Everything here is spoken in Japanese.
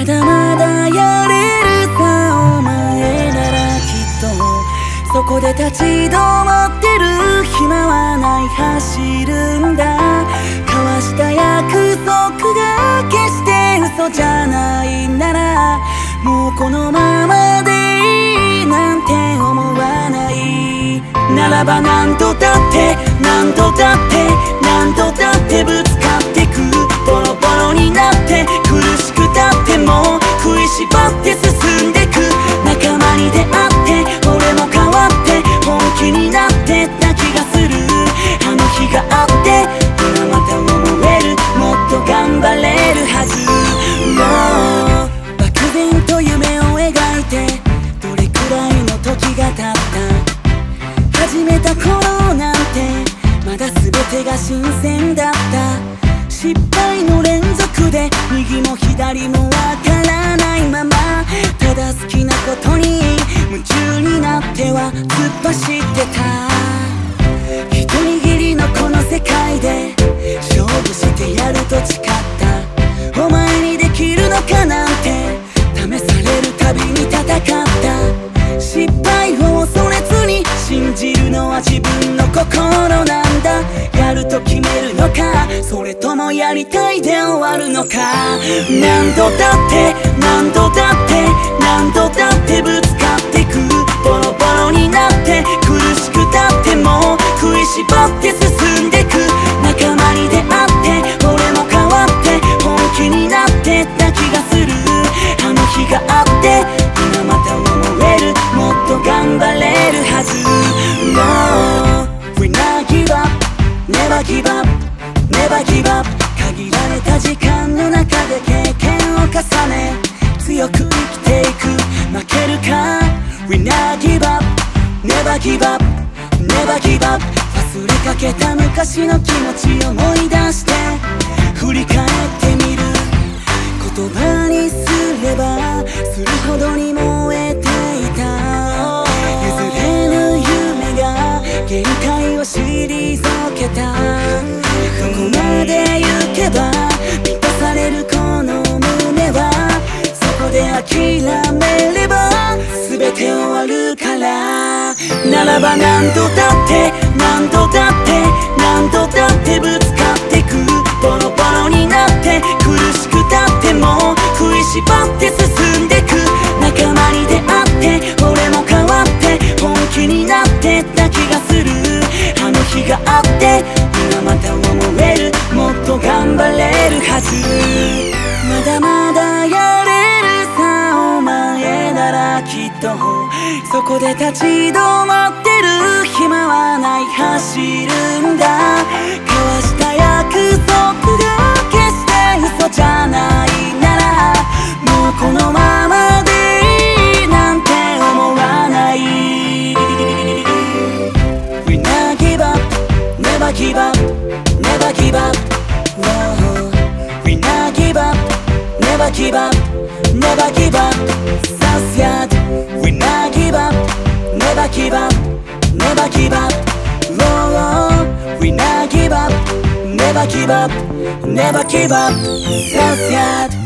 まだまだやれるさお前ならきっとそこで立ち止まってる暇はない走るんだ交わした約束が決して嘘じゃないならもうこのままでいいなんて思わないならば何度だって何度だって何度だってぶつかってくボロボロになって苦しくたっても食いしばって進んでく仲間に出会って俺も変わって本気になってた気がするあの日があって今また思えるもっと頑張れるはずもう漠然と夢を描いてどれくらいの時が経った始めた頃なんてまだ全てが新鮮だった失敗の連続で右も左もわからないままただ好きなことに夢中になっては突っ走ってた一握りのこの世界で勝負してやると誓ったお前にできるのかなんて試されるたびに戦った失敗を恐れずに信じるのは自分の心なんだやると決めるのかそれともやりたいで終わるのか何度だって何度だって何度だってぶつかってくボロボロになって苦しくたっても食いしばって進んでく仲間に出会って俺も変わって本気になってた気がするあの日があって今また思えるもっと頑張れるはずもう We not give up Never give up Never give up 限られた時間の中で経験を重ね強く生きていく負けるか We not give up Never give up Never give up 忘れかけた昔の気持ちを思い出して振り返ってみる言葉にすればするほどに燃えていた譲れぬ夢が限界を退けたどこまで行けば満たされるこの胸はそこで諦めれば全て終わるからならば何度だって何度だって何度だってぶつかってくボロボロになって苦しくたっても食いしばって進んでく仲間に出会って俺も変わって本気になってた気がするあの日があって今また思えるもっと頑張れるはずまだまだやれるさお前ならきっとそこで立ち止まってる暇はない走るんだ交わした約束が決して嘘じゃないならもうこのままでいいなんて思わない We not give up Never give up Never give up We not give up Never give up Never give up So sad We not give up Never give up Never give up We not give up Never give up Never give up So sad